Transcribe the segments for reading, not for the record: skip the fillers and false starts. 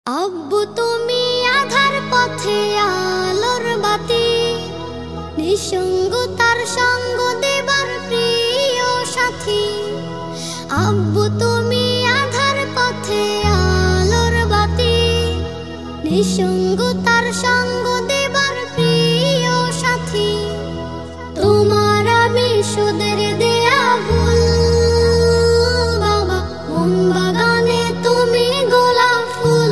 আব্বু তুমি আধার পথে আলোর বাতি, নিঃসঙ্গতার সঙ্গ দেবার প্রিয় সাথী। আব্বু তুমি আধার পথে আলোর বাতি, নিঃসঙ্গতার সঙ্গ দেবার প্রিয় সাথী। তোমার আমি সুদের দেয়া ভুল বাবা, মন বাগানে তুমি গোলাপ ফুল।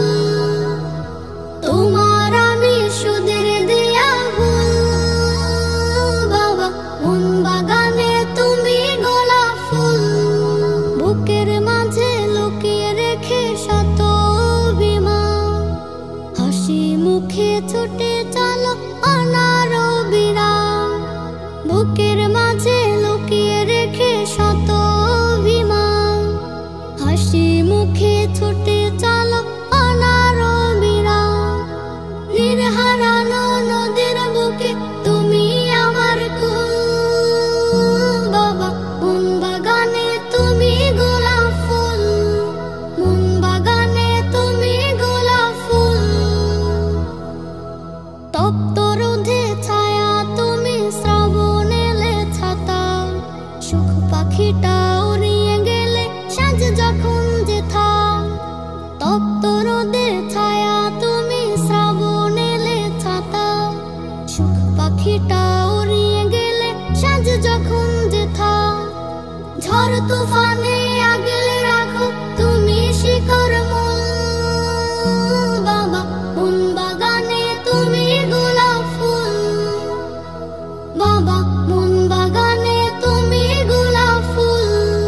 তোমার আমি সুদের দেয়া ভুল বাবা, মন বাগানে তুমি গোলাপ ফুল। বুকের মাঝে লুকিয়ে রেখে শত অভিমান, হাসি মুখে ছুটে চলো অনার বিরাম। বুকের মাঝে লুকিয়ে রেখে শত অভিমান, হাসি মুখে ছুটে চলো অনার বিরাম। নির্হারানো নদীর বুকে তুমি আমার কুল বাবা, মন বাগানে তুমি গোলাপ ফুল। মন বাগানে তুমি গোলাপ ফুল। তপ্ত রোদে ছায়া তুমি, শ্রাবণ এলে ছাতা। সুখ পাখিটা উড়িয়ে গেলে সাঁঝ যখন যেথা। তপ্ত রোদে ছায়া তুমি, শ্রাবণ এলে ছাতা। সুখ পাখিটা উড়িয়ে গেলে সাঁঝ যখন যেথা। ঝড় তুফানে আগলে রাখো তুমি শিকড় মূল বাবা, মন বাগানে তুমি গোলাপ ফুল বাবা, মন বাগানে তুমি গোলাপ ফুল।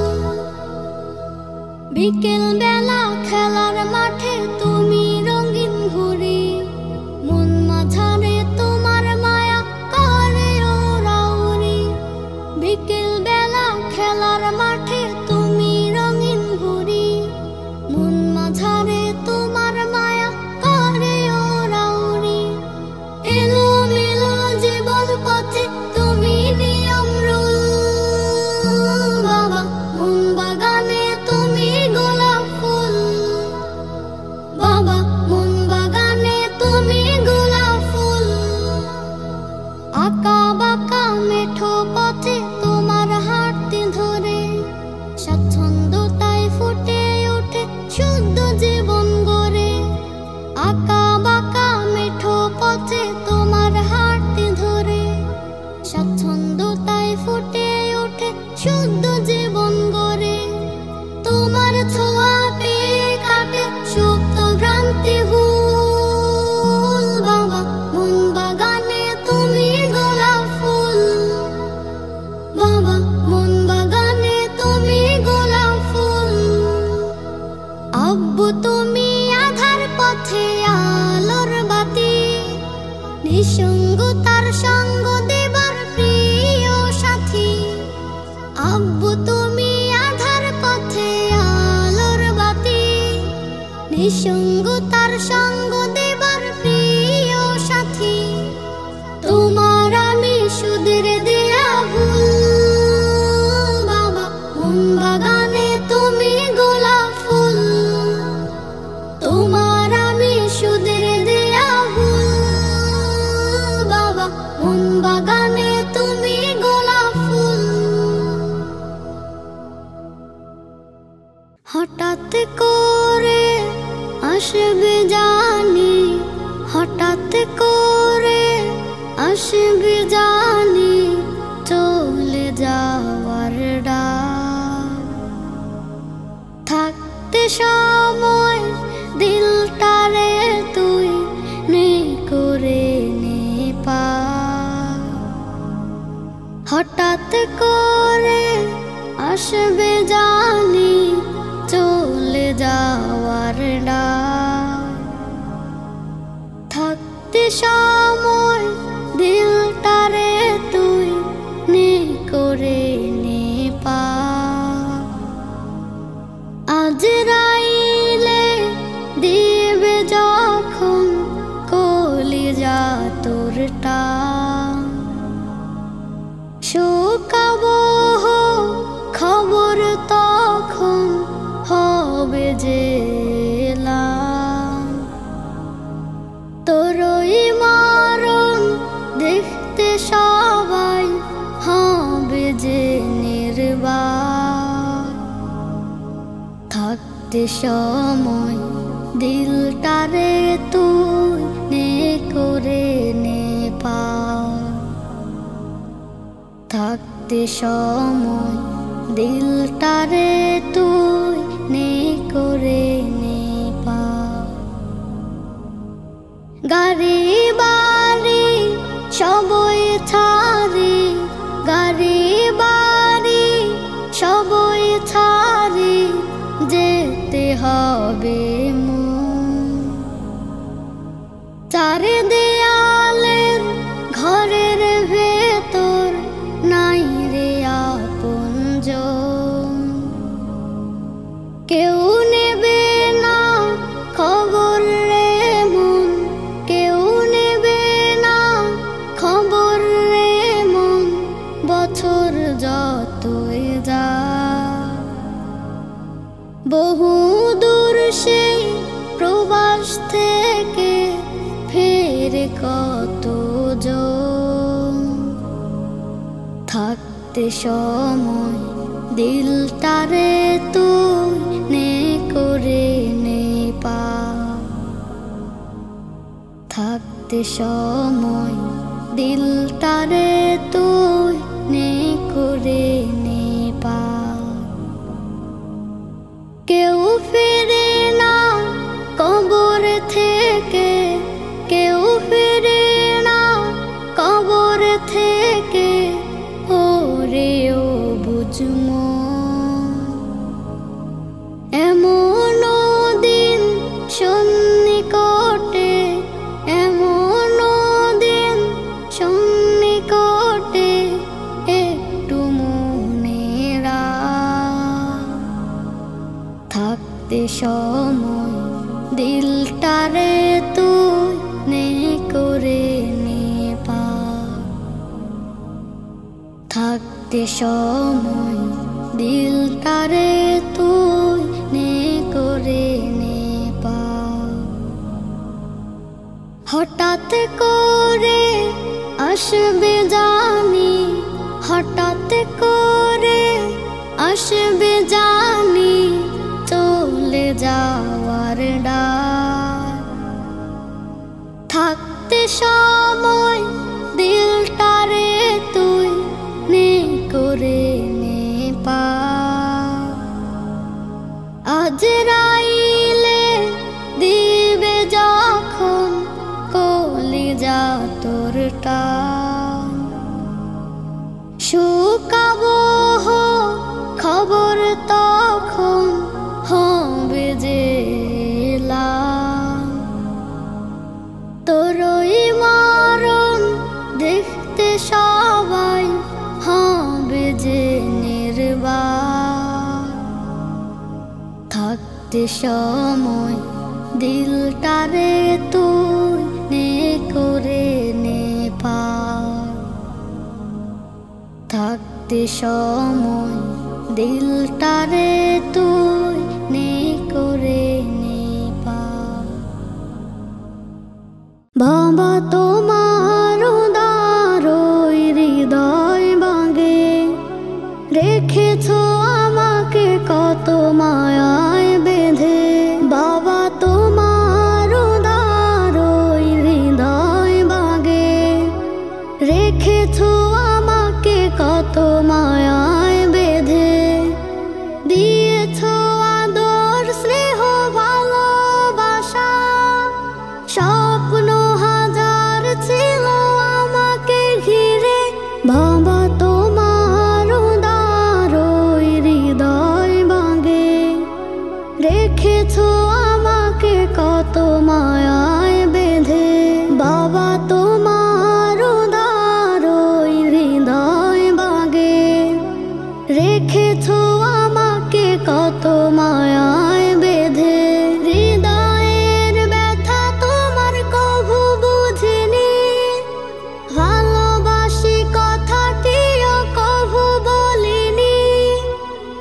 বিকেল বেলা খেলার মাঠে তুমি রঙিন ঘুড়ি, মন মাঝারে তোমার মায়া করে ওরাউরি। বিকেল বেলা খেলার মাঠে তুমি রঙিন ঘুড়ি, মন মাঝারে তোমার মায়া করে ওরাউরি। এলো মেলো জীবন পথে তুমি নিয়ম রুল বাবা, মন বাগানে তুমি গোলাপ ফুল বাবা, মন বাগানে তুমি গোলাপ ফুল। আঁকা বাঁকা মেঠো পথে তোমার হাঁটতে ধরে, স্বাচ্ছন্দ্যতায় ফুটে ওঠে শুদ্ধ জীবন গড়ে। আঁকা বাঁকা মেঠো পথে তোমার হাঁটতে ধরে, স্বাচ্ছন্দ্যতায় ফুটে ওঠে শুদ্ধ জীবন গড়ে। তোমার ছোঁয়া পেয়ে কাটে সুপ্ত ভ্রান্তি ভুল বাবা, মন বাগানে তুমি গোলাপ ফুল বাবা, মন বাগানে তুমি গোলাপ ফুল। আব্বু তুমি আধার পথে আলোর বাতি, নিঃসঙ্গতার সঙ্গ দেবার প্রিয় সাথী। আব্বু তুমি আধার পথে আলোর বাতি, নিঃসঙ্গতার সঙ্গ দেবার প্রিয় সাথী। তোমার আমি সুদের দেয়া ভুল বাবা, মন বাগানে তুমি গোলাপ ফুল। তোমার আমি সুদের দেয়া ভুল বাবা, মন বাগানে তুমি গোলাপ ফুল। হঠাৎ করে আসবে জানি, হঠাৎ করে আসবে জানি, চলে যাওয়ার ডাক। থাকতে সময় দিলটারে তুই নেই করে নে পা। হঠাৎ করে আসবে জানি, চলে যাওয়ার ডাক। থাকতে সময় দিলটারে তুই নেই করে নে পা। আজরাইলে দেবে যখন কলিজা তোর টান, শোকাবহ খবর তখন হবে যে এলাম। থাকতে সময় দিলটারে তুই নে করে নে পার। থাকতে সময় দিলটারে তুই নে করে নে পার। গাড়ি বাড়ি সবই ছাড়ি, গাড়ি বাড়ি সবই ছাড়ি যেতে হবে মন। চার দেয়ালের ঘরের ভেতর নাই রে আপনজন। কেউ নেবে না খবর রে মন, কেউ নেবে না খবর রে মন। বছর যতই যা বহু দূর সেই প্রবাস থেকে ফেরে কতজন। থাকতে সময় দিলটারে তুই নে করে নে পার। থাকতে সময় দিলটারে তুই নে করে নে পার। কেউ ফিরে না কবর থেকে, কেউ ফিরে না কবর থেকে। ওরে ও বুঝমো এমন দিন সন্নিকটে, এমন দিন সন্নিকটে একটু মনে রাখ। থাকতে সময় দিলটারে তুই নে করে নে পার। থাকতে সময় দিলটারে তুই নে করে নে পার। হঠাৎ করে আসবে জানি, হঠাৎ করে আসবে জানি চলে যাওয়ার ডাক। থাকতে সময় দিলটারে তুই নে করে নে পার। আজরাইলে দিবে যখন কলিজা তোর টান। শুকাবো খবর তখন হবে যে এলাম। তোরই মরণ দেখতে সবাই হবে যে নির্বাক। থাকতে সময় দিলটারে তুই নে করে নে পার। থাকতে সময় দিলটারে তুই নে করে নে পার। বাবা তোমার উদার হৃদয় ভাঙে রেখেছ আমাকে কত মায়ায় বেঁধে। বাবা তোমার উদার হৃদয় ভাঙে রেখেছ আমাকে কত মায়ায় বেঁধে। দিয়েছ আদর স্নেহ ভালোবাসা, স্বপ্ন হাজার ছিল আমাকে ঘিরে। বাবা তোমার উদার হৃদয় ভাঙে রেখেছ আমাকে কত মায়ায় বেঁধে। বাবা তোমার উদার হৃদয় ভাঙে রেখেছ আমাকে কত মায়ায় বেঁধে। হৃদয়ের ব্যথা তোমার কভু বুঝিনি, ভালোবাসি কথাটিও কভু বলিনি।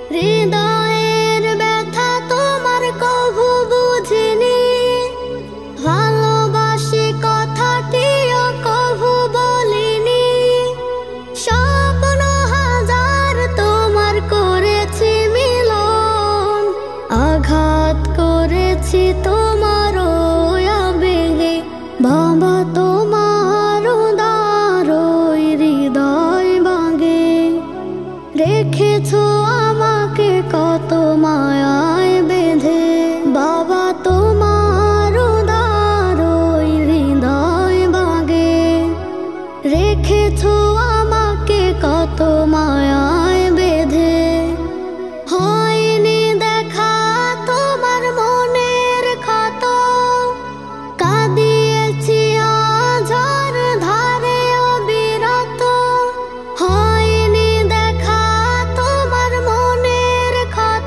হৃদয়ের ব্যথা তোমার কভু বুঝিনি, বাবা তোমার উদার হৃদয় ভাঙে, রেখেছো আমাকে কত মায়ায় বেঁধে। বাবা তোমার উদার হৃদয় ভাঙে, রেখেছো আমাকে কত মায়ায় বেঁধে। হয়নি দেখা তোমার মনের ক্ষত, কাঁদিয়েছি আঝার ধারে অবিরত। হয়নি দেখা তোমার মনের ক্ষত,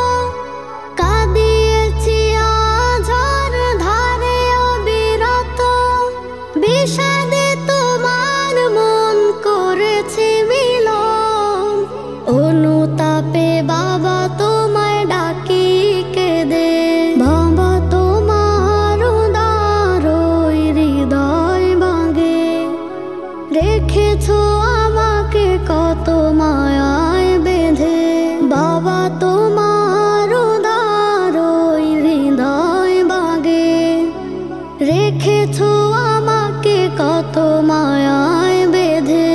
কাঁদিয়েছি আঝার ধারে অবিরত। বিষাদে তোমার মন করেছে মিলন, অনুতাপে বাবা তোমায় ডাকি কেঁদে। বাবা তোমার উদার হৃদয় ভাঙে, রেখেছো আমাকে কত মায়ায় বেঁধে। বাবা তোমার উদার হৃদয় ভাঙে, রেখেছো আমাকে কত মায়ায় বেঁধে।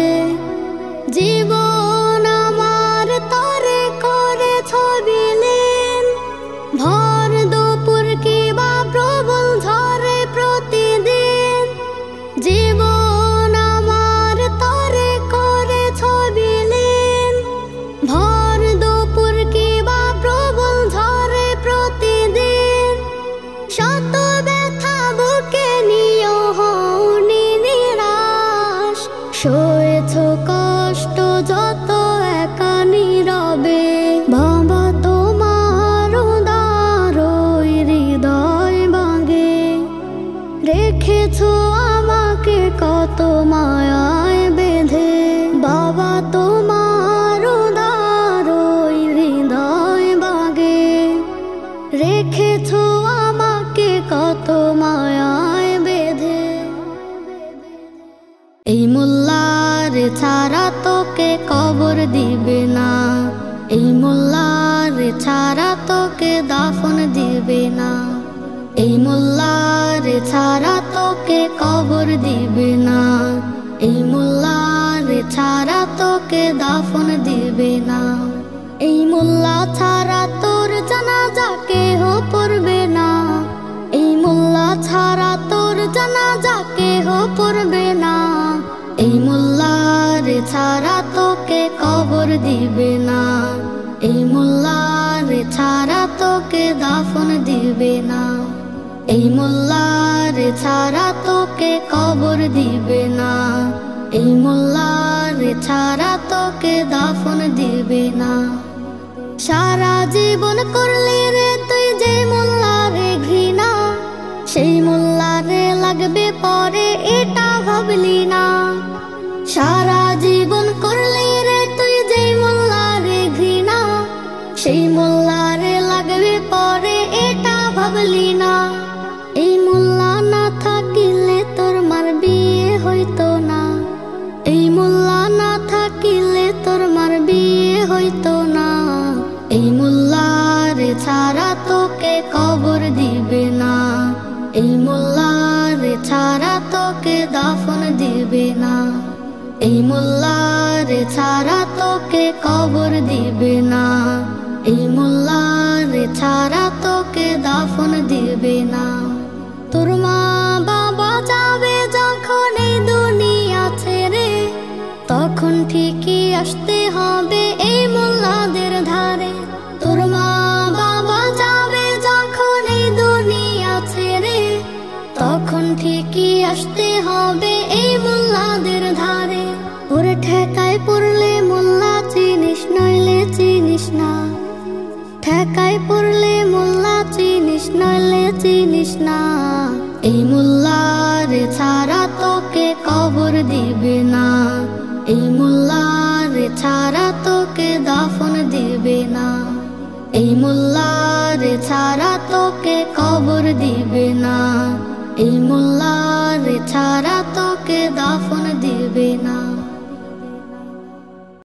জীবন আমার তরে করেছ বিলীন, ভর দুপুর কিবা প্রবল ঝড়ে প্রতিদিন। জীবন আমার তরে করেছ বিলীন, ভর দুপুর কিবা প্রবল ঝড়ে প্রতিদিন। শত ব্যথা বুকে নিয়েও হওনি নিরাশ, সয়েছ কষ্ট যত একা নীরবে। বাবা তোমার উদার হৃদয় ভাঙে, রেখেছো আমাকে কত মায়ায় বেঁধে। বাবা তোমার উদার হৃদয় ভাঙে, রেখেছো আমাকে কত মায়ায় বেঁধে। এই মোল্লার ছাড়া তোকে কবর দিবে না, এই মোল্লার ছাড়া তোকে দাফন দিবে না। এই মোল্লার ছাড়া তোকে কবর দিবে না, এই মোল্লার ছাড়া তোকে দাফন দিবে না। এই মোল্লা ছাড়া তোর জানাজা কেহ পড়বে না, এই মোল্লা ছাড়া তোর জানাজা কেহ পড়বে না। এই মোল্লার ছাড়া তোকে কবর দিবে না, এই মোল্লার ছাড়া তোকে দাফন দিবে না। এই মোল্লার ছাড়া তোকে কবর দিবে না, এই মোল্লার ছাড়া তোকে দাফন দিবে না। সারা জীবন করলি রে তুই যে মোল্লারে ঘৃণা, সেই মোল্লারে লাগবে পরে এটা ভাবলি না। সারা জীবন করলি রে তুই যে মোল্লারে ঘৃণা, সেই মোল্লারে লাগবে পরে এটা ভাবলি না। এই মোল্লা না থাকিলে তোর মার বিয়ে হইতো না, এই মোল্লা না থাকিলে তোর মার বিয়ে হইতো না। এই মোল্লার ছাড়া তোকে কবর দিবে না, এই মোল্লার ছাড়া তোকে দাফন দিবে না। এই মোল্লার ছাড়া তোকে কবর দিবে না, এই মোল্লার ছাড়া তোকে দাফন দিবে না। তোর মা বাবা যাবে যখন এই দুনিয়া ছেড়ে, তখন ঠিকই আসতে হবে এই মোল্লাদের ধারে। তোর মা বাবা যাবে যখন এই দুনিয়া ছেড়ে, তখন ঠিকই আসতে হবে এই মোল্লাদের ধারে। ওরে ঠেকায় পড়লে মোল্লা চিনিস নইলে চিনিস না, ঠেকায় পড়লে মোল্লা চিনিস নইলে চিনিস না। এই মোল্লার ছাড়া তোকে কবর দিবে না, এই মোল্লার ছাড়া তোকে দাফন দিবে না। এই মোল্লার ছাড়া তোকে কবর দিবে না, এই মোল্লার ছাড়া তোকে দাফন দিবে না।